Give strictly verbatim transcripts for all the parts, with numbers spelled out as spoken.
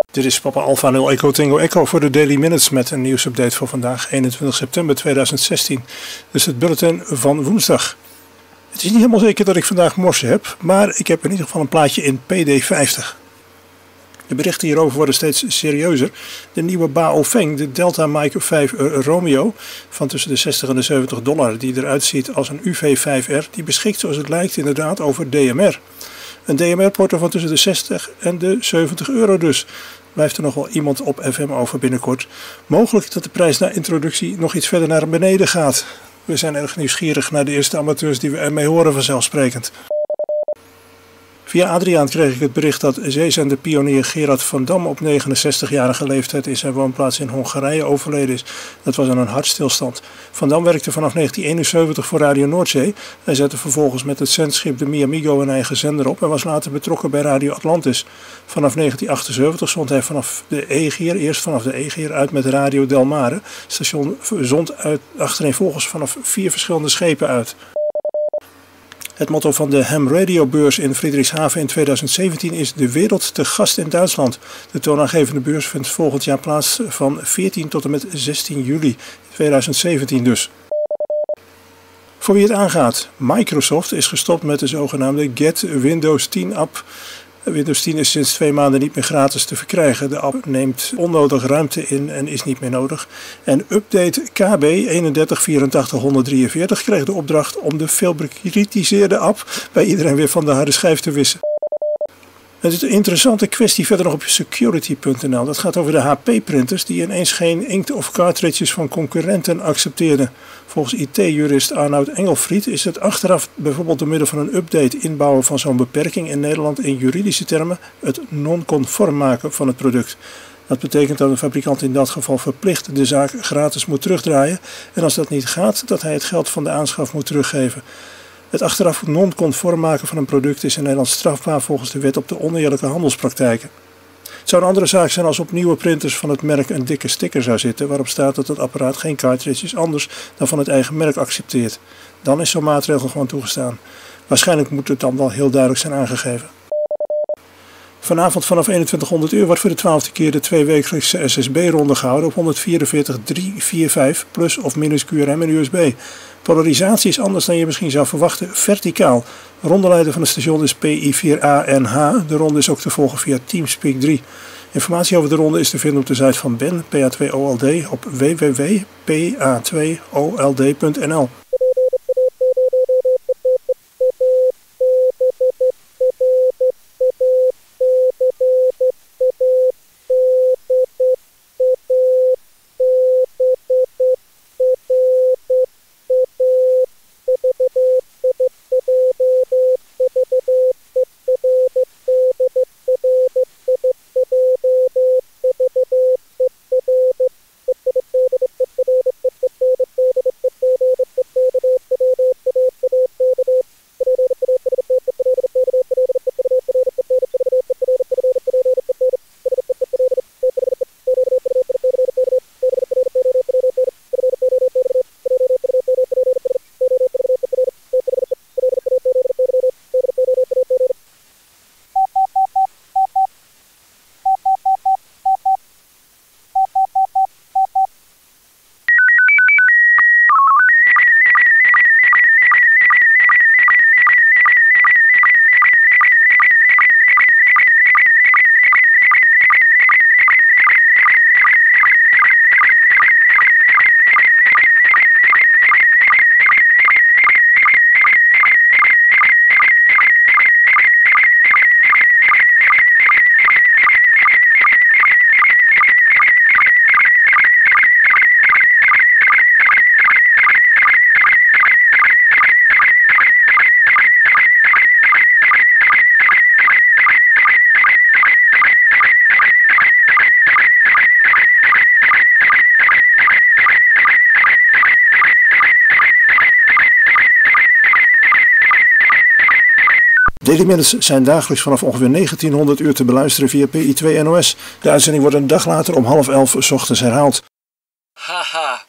Dit is Papa Alpha nul Echo Tango Echo voor de Daily Minutes met een nieuwsupdate voor vandaag eenentwintig september tweeduizend zestien. Dus het bulletin van woensdag. Het is niet helemaal zeker dat ik vandaag morsen heb, maar ik heb in ieder geval een plaatje in P D vijftig. De berichten hierover worden steeds serieuzer. De nieuwe Baofeng, de Delta Mike vijf Romeo, van tussen de zestig en de zeventig dollar, die eruit ziet als een U V vijf R, die beschikt zoals het lijkt inderdaad over D M R. Een D M R-porto van tussen de zestig en de zeventig euro dus. Blijft er nog wel iemand op F M over binnenkort. Mogelijk dat de prijs na introductie nog iets verder naar beneden gaat. We zijn erg nieuwsgierig naar de eerste amateurs die we ermee horen vanzelfsprekend. Via Adriaan kreeg ik het bericht dat zeezender pionier Gerard van Dam op negenenzestigjarige leeftijd in zijn woonplaats in Hongarije overleden is. Dat was aan een hartstilstand. Van Dam werkte vanaf negentien eenenzeventig voor Radio Noordzee. Hij zette vervolgens met het zendschip de Miamigo een eigen zender op en was later betrokken bij Radio Atlantis. Vanaf negentien achtenzeventig zond hij vanaf de Egeer, eerst vanaf de Egeer uit met Radio Del Mare. Het station zond uit, achtereenvolgens vanaf vier verschillende schepen uit. Het motto van de Ham Radio Beurs in Friedrichshafen in tweeduizend zeventien is de wereld te gast in Duitsland. De toonaangevende beurs vindt volgend jaar plaats van veertien tot en met zestien juli tweeduizend zeventien dus. Voor wie het aangaat, Microsoft is gestopt met de zogenaamde Get Windows tien app. Windows tien is sinds twee maanden niet meer gratis te verkrijgen. De app neemt onnodig ruimte in en is niet meer nodig. En update K B één één vier acht drie vier kreeg de opdracht om de veel bekritiseerde app bij iedereen weer van de harde schijf te wissen. Het is een interessante kwestie verder nog op security punt n l. Dat gaat over de H P-printers die ineens geen inkt of cartridges van concurrenten accepteerden. Volgens I T-jurist Arnoud Engelfried is het achteraf bijvoorbeeld door middel van een update inbouwen van zo'n beperking in Nederland in juridische termen het non-conform maken van het product. Dat betekent dat een fabrikant in dat geval verplicht de zaak gratis moet terugdraaien en als dat niet gaat, dat hij het geld van de aanschaf moet teruggeven. Het achteraf non-conform maken van een product is in Nederland strafbaar volgens de wet op de oneerlijke handelspraktijken. Het zou een andere zaak zijn als op nieuwe printers van het merk een dikke sticker zou zitten waarop staat dat het apparaat geen cartridges anders dan van het eigen merk accepteert. Dan is zo'n maatregel gewoon toegestaan. Waarschijnlijk moet het dan wel heel duidelijk zijn aangegeven. Vanavond vanaf eenentwintighonderd uur wordt voor de twaalfde keer de tweewekelijkse S S B-ronde gehouden op honderdvierenveertig driehonderdvierenenveertig plus of minus Q R M en U S B. Polarisatie is anders dan je misschien zou verwachten, verticaal. Rondeleider van het station is P I vier A N H. De ronde is ook te volgen via Teamspeak drie. Informatie over de ronde is te vinden op de site van Ben, P A twee O L D, op w w w punt p a twee o l d punt n l. Daily Minutes zijn dagelijks vanaf ongeveer negentienhonderd uur te beluisteren via P I twee N O S. De uitzending wordt een dag later om half elf 's ochtends herhaald. Haha.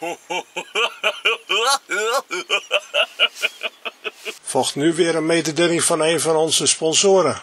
Volgt nu weer een mededeling van een van onze sponsoren.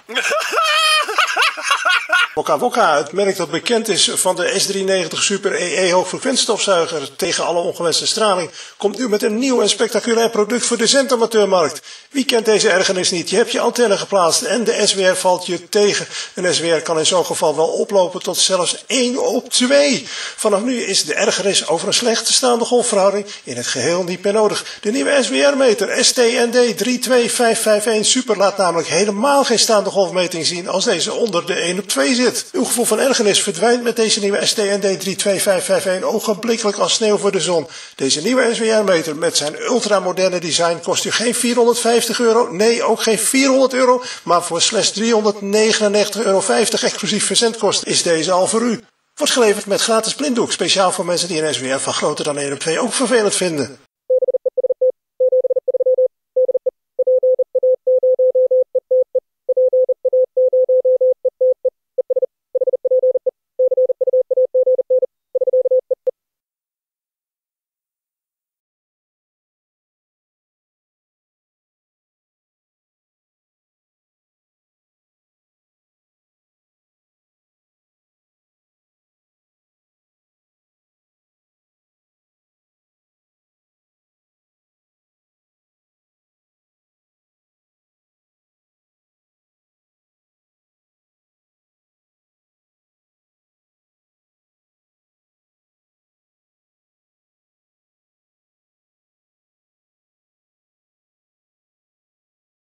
Wokka Wokka, het merk dat bekend is van de S driehonderdnegentig Super E E hoogfrequentiestofzuiger tegen alle ongewenste straling, komt nu met een nieuw en spectaculair product voor de zendamateurmarkt. Wie kent deze ergernis niet? Je hebt je antenne geplaatst en de S W R valt je tegen. Een S W R kan in zo'n geval wel oplopen tot zelfs één op twee. Vanaf nu is de ergernis over een slechte staande golfverhouding in het geheel niet meer nodig. De nieuwe S W R-meter S T N D drie twee vijf vijf een Super laat namelijk helemaal geen staande golfmeting zien als deze onder de één op twee zit. Uw gevoel van ergernis verdwijnt met deze nieuwe S T N D drie twee vijf vijf een ogenblikkelijk als sneeuw voor de zon. Deze nieuwe S W R-meter met zijn ultramoderne design kost u geen vierhonderdvijftig euro, nee ook geen vierhonderd euro, maar voor slechts driehonderdnegenennegentig euro vijftig exclusief verzendkosten is deze al voor u. Wordt geleverd met gratis blinddoek, speciaal voor mensen die een S W R van groter dan één op twee ook vervelend vinden.